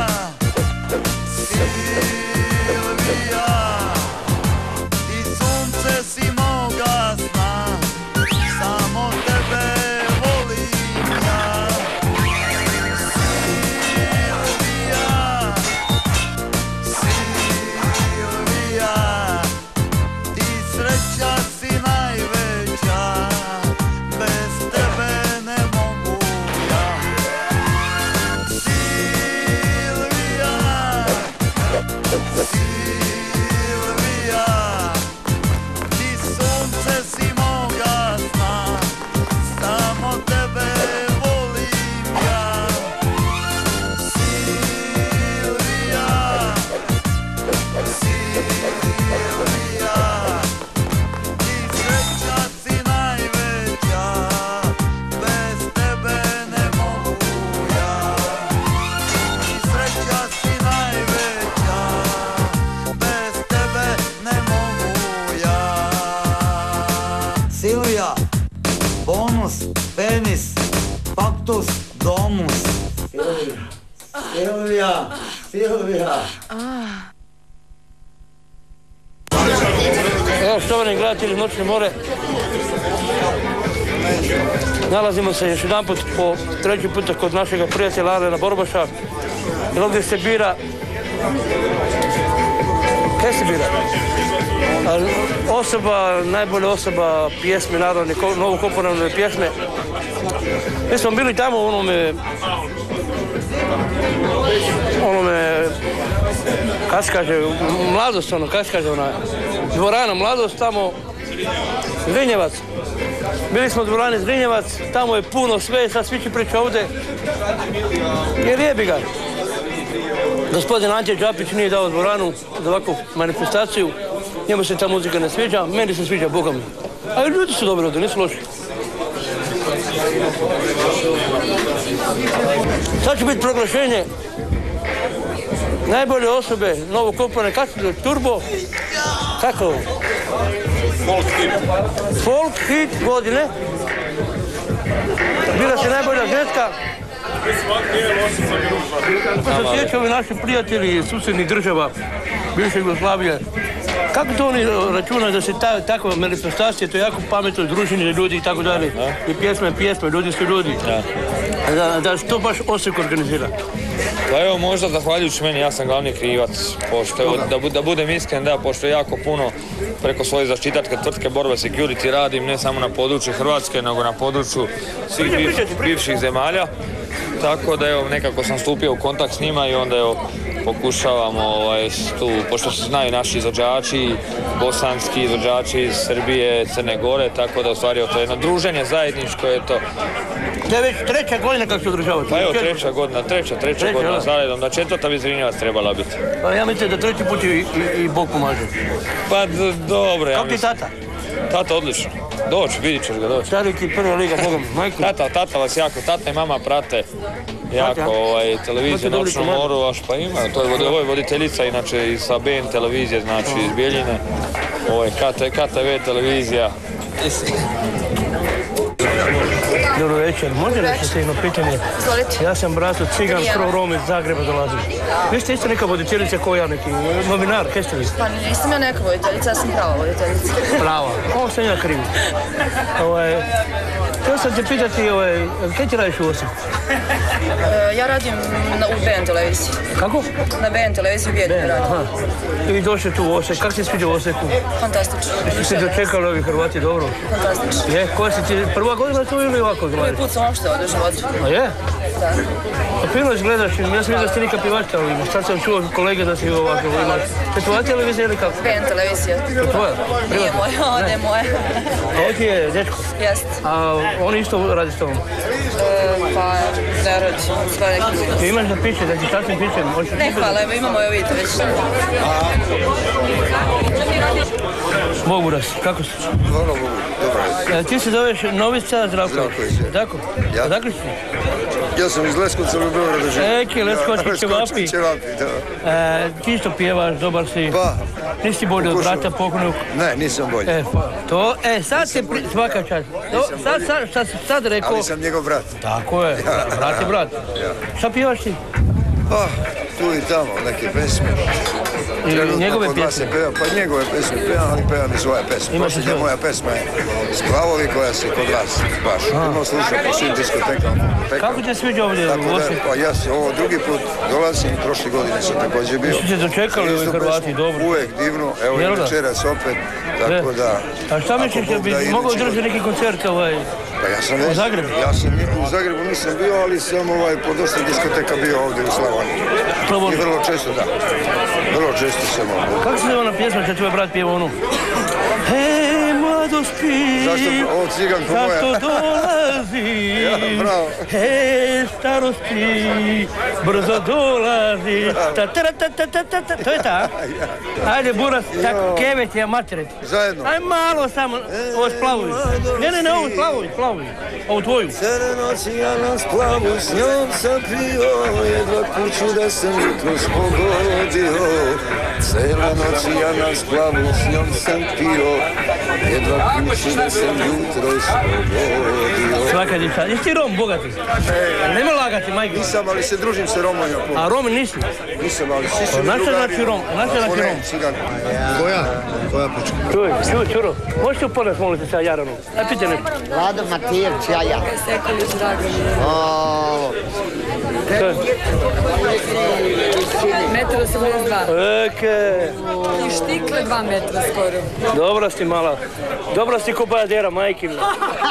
S12: Silvija, ti sunce si moga sna, samo tebe volim ja. Silvija, Silvija, ti sreća si najveća, bez tebe ne mogu ja. Silvija, Silvija, ti sunce si moga sna, samo tebe volim ja. Silvija, Silvija, ti sreća si najveća, bez tebe ne mogu ja. Ti sreća si najveća, bez tebe ne mogu ja. Silvija, bonus, penis, paktus, domus. Silvija, Silvija.
S18: Evo, štovani gledatelji Noćne more, nalazimo se još jedan put po treći puta kod našega prijatelja Alena Borbaša, jer ovdje se bira, kaj se bira? Osoba, najbolja osoba pjesme, narodne, novokomponovne pjesme. Mi smo bili tamo u onome, kako se kaže, mladost, ono, kako se kaže, ona dvorana Mladost, tamo Zrinjevac. Bili smo u dvorani Zrinjevac, tamo je puno sve, sad svi će prići ovdje, jer jebi ga. Gospodin Ante Đapić nije dao dvoranu za ovakvu manifestaciju, njemu se ta muzika ne sviđa, meni se sviđa, Boga mi. Ali ljudi su dobri ovdje, nisu loši. Sad će biti proglašenje najbolje osobe novokomponovne, kako je Turbo, kako? Folk hit. Folk hit godine. Bila se najbolja ženska. To se sjećaju naši prijatelji iz susjednih država, bivše Jugoslavije. Kako to oni računaju da se takva manifestacija, to je jako pametno, druženje ljudi i tako dalje. I pjesme, ljudi su ljudi. Da se to baš Osijek organizira.
S19: Pa evo, možda zahvaljujući meni, ja sam glavni krivac, pošto, da budem iskren, da, pošto jako puno preko svoje zaštitarske tvrtke Borba Security radim, ne samo na području Hrvatske, nego na području svih bivših zemalja. Tako da evo, nekako sam stupio u kontakt s njima i onda evo, pokušavamo tu, pošto se znaju naši izvođači, bosanski izvođači iz Srbije, Crne Gore, tako da u stvari to je jedno druženje zajedničko, je to.
S18: To je već treća godina kako se održavate?
S19: Pa evo, treća godina zaredom, da četvrta bi Zrinjevac trebala biti. Pa
S18: ja mislim da treći put i Bog pomaže.
S19: Pa dobro, ja mislim.
S18: Kako ti tata?
S19: Tata odlično. Doći, vidit ćeš ga doći.
S18: Stariki prva liga, Bogom, majku.
S19: Tata vas jako, tata i mama prate jako televiziju Noćnu moru, pa ima. Ovo je voditeljica, inače i sa BN televizije, znači iz Bijeljine. Ovo je KTV televizija.
S18: Dobro večer, može li se jedno pitanje?
S20: Izvolite.
S18: Ja sam Brato Cigan, prvo Rom iz Zagreba dolazim. Vi ste isto neka voditeljica kao ja, neki novinar, kaj ste vi?
S20: Pa nisam ja neka voditeljica, ja sam prava voditeljica.
S18: Prava? Ovo sam ja krivi. Htio sam te pitati, kaj ti radiš u Osijeku?
S20: Ja radim u BN televiziji.
S18: Kako?
S20: Na BN televiziji u Bijeljini radim.
S18: I došli tu u Osijek, kako ti sviđa u Osijeku?
S20: Fantastično.
S18: Jeste se dočekali ovi Hrvati dobro?
S20: Fantastično.
S18: Je, koja si ti prva godina tu ili ovako gledaš?
S20: Prvi put sam uopšte ovdje u životu.
S18: A je?
S20: Da.
S18: Pa fino izgledaš, ja sam vidio da ste neka pivačka ovdje. Sad sam čuo kolege da si ovako imaš. Je tvoja televizija ili kako?
S20: BN televizija.
S18: Je tvoja?
S20: Nije moja, ovo je moja.
S18: A ovdje je dečko?
S20: Jest.
S18: A oni isto radi s tobom?
S20: Pa ne radi, sve neki ljudi.
S18: Ti imaš da piše, da ti sasvim pišem?
S20: Ne, hvala, evo imamo, evo vidite već.
S18: Bog buras, kako si?
S12: Hvala Bogu, dobro.
S18: Ti se zoveš Novica Zdravković, tako?
S12: Ja.
S18: Odakle si?
S12: Ja sam iz Leskovca u Beogradu živim.
S18: Eki, Leskovački ćevapi.
S12: Da.
S18: Ti isto pjevaš, dobar si.
S12: Pa.
S18: Nisi bolji od brata pokojnog?
S12: Ne, nisam bolji.
S18: Sad se svaka čast. Šta si sad rekao?
S12: Ali sam njegov brat.
S18: Tako je, brat je brat. Šta pjevaš ti?
S12: Pa, tu i tamo, neke pesme.
S18: I njegove pjesme?
S12: Pa njegove pesme pevam, ali pevam i svoje pesme. Posljednja moja pesma je Sklavovi koja se kod vas baš. Imao slušao po svim diskotekama.
S18: Kako te sviđa ovdje u Osijeku?
S12: Pa ja se ovo drugi put dolazim, prošle godine sam također bio.
S18: Ste dočekali ovi Hrvati, dobro?
S12: Uvijek divno, evo i večeras opet, tako da...
S18: A šta misliš da bi mogao držati neki koncert
S12: Pa ja sam
S18: u Zagrebu?
S12: Ja sam u Zagrebu nisam bio, ali sam po dosta diskoteka bio ovdje u Slavoniji. I vrlo često, da. Vrlo često sam ovdje.
S18: Kako se zove ona pjesma kad tvoj brat pjeva onu? Hej, mladosti, zašto dolazim?
S12: Ja, bravo.
S18: Hej, starosti, brzo dolazi. To je ta? Ajde, buras, tako, kevet je materet.
S12: Zajedno.
S18: Aj malo samo, ovo splavuj. Ne, ovo splavuj. Ovo tvoju.
S12: Cele noći ja na splavu, s njom sam pio, jedva kuću da sam jutros pogodio. Cele noći ja na splavu, s njom sam pio, jedva kuću da sam jutros pogodio.
S18: Svaka djeca. Jesi ti Rom, bogati? Nema lagati, majke.
S12: Nisam, ali se družim sa Romovima.
S18: A Rom nisi?
S12: Nisam, ali svi su mi
S18: Znaš šta
S12: drugari.
S18: znači Rom?
S12: Koja pučka?
S18: Čuj, Čuro, možete upodat, molite se, Jaranu? Aj, pite nešto.
S21: Vlado Matijević, ja.
S20: Sekulić Dragan. Metar 82.
S18: Eke.
S20: I štikle 2 metra skoro.
S18: Dobra si mala. Dobra si ko bajadera, majke mi.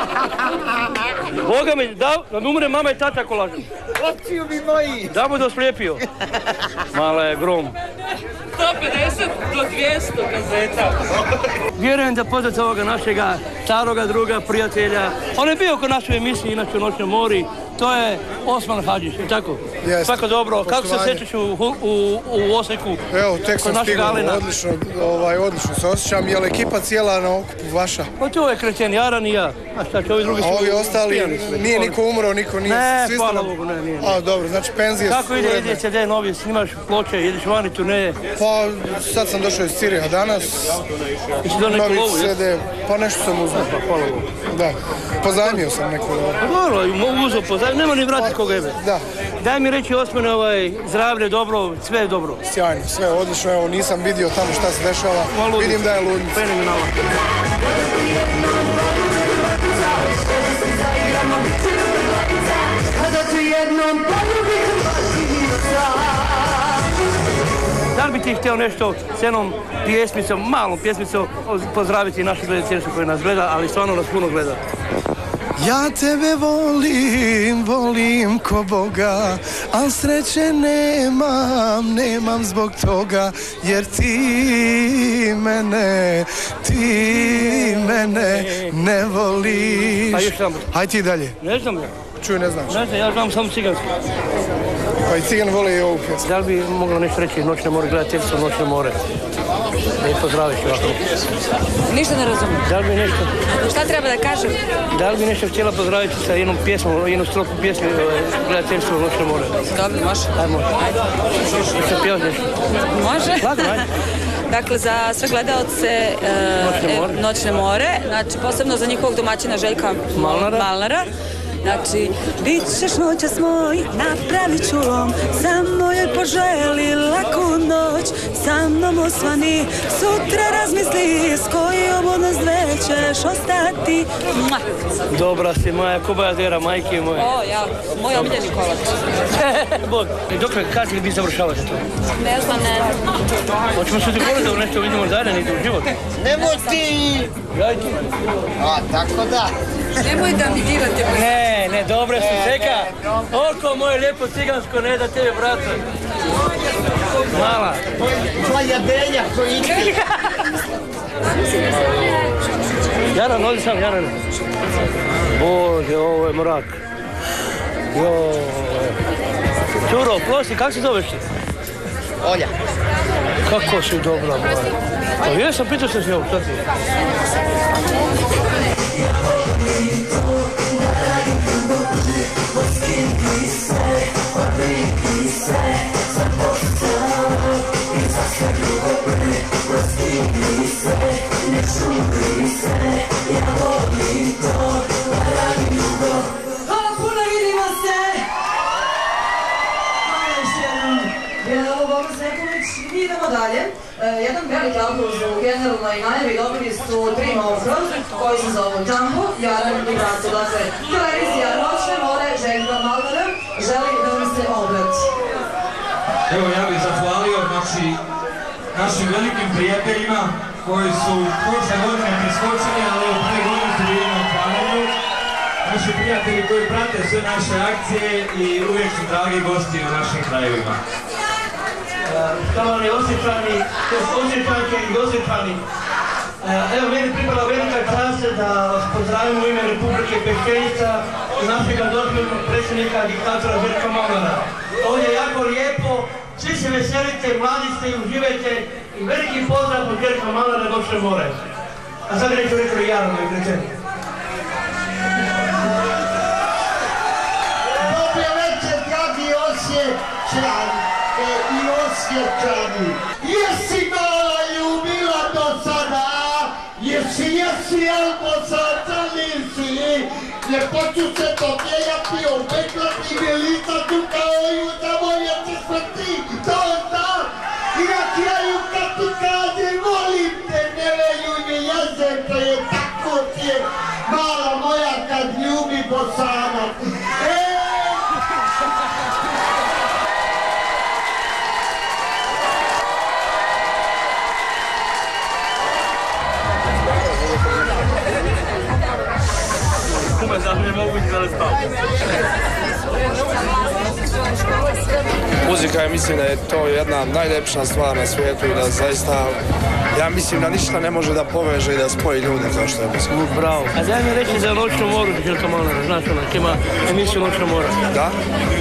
S18: Boga mi, da umre mama i tata ko lažu.
S21: Očiju mi moji.
S18: Da mu doslijepio. Mala je grom.
S20: 150 do 200 kazeta.
S18: Vjerujem da poznate ovoga našega staroga druga, prijatelja. On je bio kod našoj emisiji, inače u Noćnoj mori. To je Osman Hadžić, je tako?
S22: Jeste.
S18: Svako dobro. Kako se osjećaš u Osijeku?
S22: Evo, tek sam stigao, odlično se osjećam. Je li ekipa cijela na okupu vaša?
S18: Pa to je Krećen Jaran i ja. A šta će ovi drugi su...
S22: A ovi ostali, nije niko umro, niko nije...
S18: Ne, hvala Bogu, ne, nije.
S22: A, dobro, znači penzije su...
S18: Kako ide CD novi, snimaš ploče, ideš vani turneje?
S22: Pa, sad sam došao iz Ciriha danas.
S18: Jesi do neku lovu,
S22: CD, pa nešto sam uzeo.
S18: Pa, hvala Bogu.
S22: Da, pozajmio sam neku lovu.
S18: Pa dobro, mogu uzeo pozajmio, nema ni vratiti koga jebe.
S22: Da.
S18: Daj mi reći Osmane, zdravlje dobro, sve je dobro.
S22: Sjajno, sve je odlično, evo nisam vidio tamo šta se dešava, vidim da je ludnica.
S18: Fenomenalno. Da li bi ti htio nešto s jednom pjesmicom, malom pjesmicom, pozdraviti naše gledatelje koji nas gleda, ali stvarno nas puno gleda?
S22: Ja tebe volim ko Boga, al sreće nemam zbog toga, jer ti mene ne voliš.
S18: A još samo.
S22: Haj ti dalje.
S18: Ne znam ja.
S22: Čuj, ne znaš.
S18: Ne znam, ja znam samo cigansku.
S22: Pa i cigan vole i ovu pjesmu.
S18: Da li bi mogla nešto reći Noćne more, gledateljstvo Noćne more? Da je pozdraviš ovako.
S20: Ništa ne razumijem.
S18: Da li bi nešto...
S20: Šta treba da kažem?
S18: Da li bi nešto htjela pozdraviti sa jednom pjesmom, jednu strofu pjesme gledateljstvo Noćne more?
S20: Dobro, može.
S18: Ajde, može. Što pjevaš nešto?
S20: Može.
S18: Lagno, ajde.
S20: Dakle, za sve gledalce Noćne more, znači posebno za njihovog domaćina Željka Malnara. Znači, bit ćeš noćas moj, napravit ću lom, samo joj poželi laku noć, sa mnom osvani, sutra razmisli, s kojom od nas dve ćeš ostati.
S18: Dobra si moja kobajadera, majke moje.
S20: O, ja, moj omiljeni kolač.
S18: Bog, dokle, kad li bi završavati to?
S20: Ne znam.
S18: Hoćemo se dogovoriti da nešto vidimo dalje, niti u život.
S21: Nemoj ti! A, tako da.
S20: Nemoj da mi dirate.
S18: Ne, dobre su, čeka. Oko moje lijepo cigansko ne da tebe, brate. Mala.
S21: Plajadenja koji ti.
S18: Jaran, ovdje sam, Jaran. Bože, ovo je mrak. Čuro, prosi, kako se zoveš ti?
S21: Olja.
S18: Kako si dobra, moja. Pa jesam, pitao sam se ovo, šta ti?
S1: Hvala puno, vidimo se! Evo, Boris Neković, mi idemo dalje. Jedan veliki aplauz u generalnoj najavi dobili su 3 novca koji se zovu Jumbo, Jaran i Braco. Dakle, televizija Noćne more, Željka Malnara, želi da vam se obrati.
S2: Evo, ja bih zahvalio našim velikim prijateljima koji su prošle godine preskočili, ali u prve godine su bili na otvaranju. Naši prijatelji koji prate sve naše akcije i uvijek su dragi gosti u našim krajevima.
S18: Štovani Osječani, Osječanke i Osječani, evo meni pripada velika čast da vas pozdravim u ime Republike Pešćenica i našega doživotnog predsjednika diktatora Željka Malnara. Ovdje je jako lijepo, svi se veselite, mladi ste i uživajte i veliki pozdrav od Željka Malnara Noćne more. A sad neću reći Jarno i predsjednik.
S21: Dobre večer, dragi Osječani i Osječani. Jesi mala ljubila do sada? Jesi, albo sada nisi? Ljepoću se dobijati, opeklati, vjelitati kao juda moja će smrti, to zna. I na kraju kad ti kaže volim te, ne velju mi jezik, to je tako ti je mala moja kad ljubi Bosanac.
S23: Muzika je, mislim da je to jedna najljepša stvar na svijetu i da zaista, ja mislim da ništa ne može da poveže i da spoji ljude kao što je muzika.
S18: Bravo. A daj mi reći za Noćnu moru, Željka Malnara, znaš onak, ima emisiju Noćna mora.
S23: Da?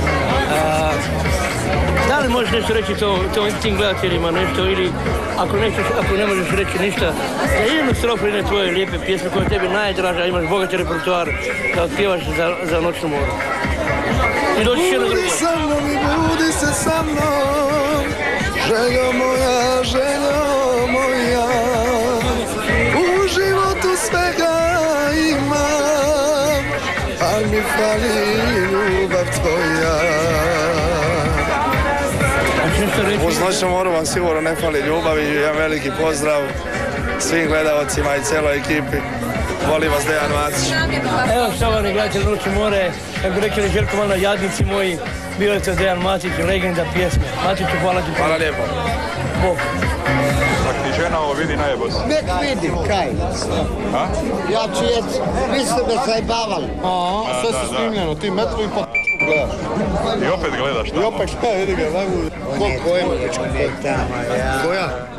S18: Da li možeš nešto reći tim gledateljima nešto ili ako ne možeš reći ništa, da jednu strofu jedne tvoje lijepe pjesme koja je tebi najdraža, imaš bogati repertoar da otpjevaš za Noćnu moru. I doći će na drugo.
S12: Budi sa mnom i budi se sa mnom, željo moja, u životu svega imam, al mi fali ljubav tvoja.
S23: Uz Noćnu moru vam sigurno ne fali ljubav i jedan veliki pozdrav svim gledalcima i cijeloj ekipi. Volim vas, Dejan Matić.
S18: Evo, štovani gledatelji Noćne more, kako bi rekli Željko Malnar, jadnici moji, bio je to Dejan Matić, legenda pjesme. Matiću, hvala ti.
S23: Hvala lijepo.
S18: Bog.
S24: Ako ti žena ovo vidi, najebo se.
S21: Nek vidim, kaj. Ja ću jeti, vi ste me zajbavali.
S24: Sve su snimljeno,
S22: ti metru i po gledaš.
S24: I opet gledaš tamo.
S22: I opet, vidi ga, najbolje.
S21: Koja?